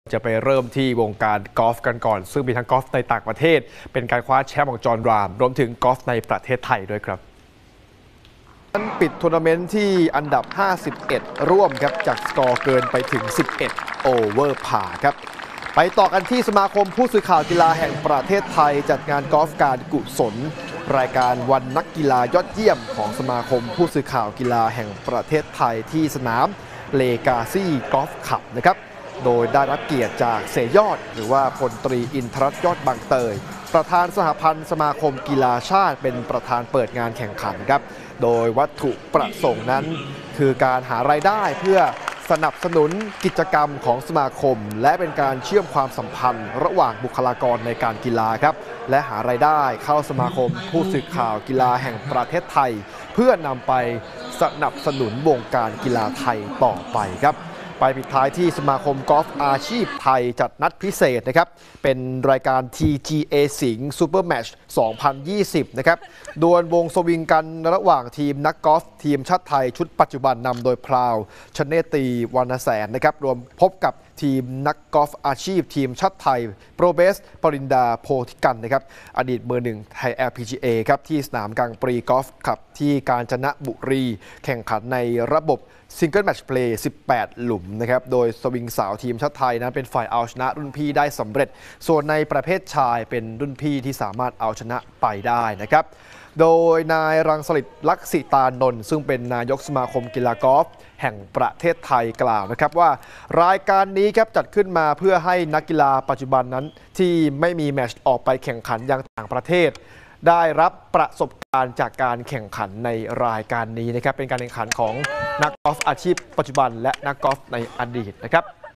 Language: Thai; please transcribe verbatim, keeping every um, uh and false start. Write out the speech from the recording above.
จะไปเริ่มที่วงการกอล์ฟกันก่อนซึ่งมีทั้งกอล์ฟในต่างประเทศเป็นการคว้าแชมป์ของจอห์นรามรวมถึงกอล์ฟในประเทศไทยด้วยครับปิดทัวร์นาเมนต์ที่อันดับห้าสิบเอ็ดร่วมครับจากสกอร์เกินไปถึงสิบเอ็ดโอเวอร์พาร์ครับไปต่อกันที่สมาคมผู้สื่อข่าวกีฬาแห่งประเทศไทยจัดงานกอล์ฟการกุศลรายการวันนักกีฬายอดเยี่ยมของสมาคมผู้สื่อข่าวกีฬาแห่งประเทศไทยที่สนามเลกาซี่กอล์ฟคลับนะครับโดยได้รับเกียรติจากเสยยอดหรือว่าพลตรีอินทรัตน์ยอดบางเตยประธานสหพันธ์สมาคมกีฬาชาติเป็นประธานเปิดงานแข่งขันครับโดยวัตถุประสงค์นั้นคือการหารายได้เพื่อสนับสนุนกิจกรรมของสมาคมและเป็นการเชื่อมความสัมพันธ์ระหว่างบุคลากรในการกีฬาครับและหารายได้เข้าสมาคมผู้สื่อข่าวกีฬาแห่งประเทศไทยเพื่อนำไปสนับสนุนวงการกีฬาไทยต่อไปครับไปปิดท้ายที่สมาคมกอล์ฟอาชีพไทยจัดนัดพิเศษนะครับเป็นรายการ ที จี เอ สิงห์ซูเปอร์แมตช์สองพันยี่สิบนะครับดวลวงสวิงกันระหว่างทีมนักกอล์ฟทีมชาติไทยชุดปัจจุบันนำโดยพราวชเนตีวรรณแสนนะครับรวมพบกับทีมนักกอล์ฟอาชีพทีมชาติไทยโปรเบสปรินดาโพธิกันนะครับอดีตมือหนึ่งไทย แอล พี จี เอ ครับที่สนามกลางปรีกอล์ฟคลับที่กาญจนบุรีแข่งขันในระบบซิงเกิลแมตช์เพลย์สิบแปดหลุมนะครับโดยสวิงสาวทีมชาติไทยนั้นเป็นฝ่ายเอาชนะรุ่นพี่ได้สำเร็จส่วนในประเภทชายเป็นรุ่นพี่ที่สามารถเอาชนะไปได้นะครับโดยนายรังสฤษดิ์ลักษิตานนท์ซึ่งเป็นนายกสมาคมกีฬากอล์ฟแห่งประเทศไทยกล่าวนะครับว่ารายการนี้ครับจัดขึ้นมาเพื่อให้นักกีฬาปัจจุบันนั้นที่ไม่มีแมตช์ออกไปแข่งขันยังต่างประเทศได้รับประสบการณ์จากการแข่งขันในรายการนี้นะครับเป็นการแข่งขันของนักกอล์ฟอาชีพปัจจุบันและนักกอล์ฟในอดีตนะครับ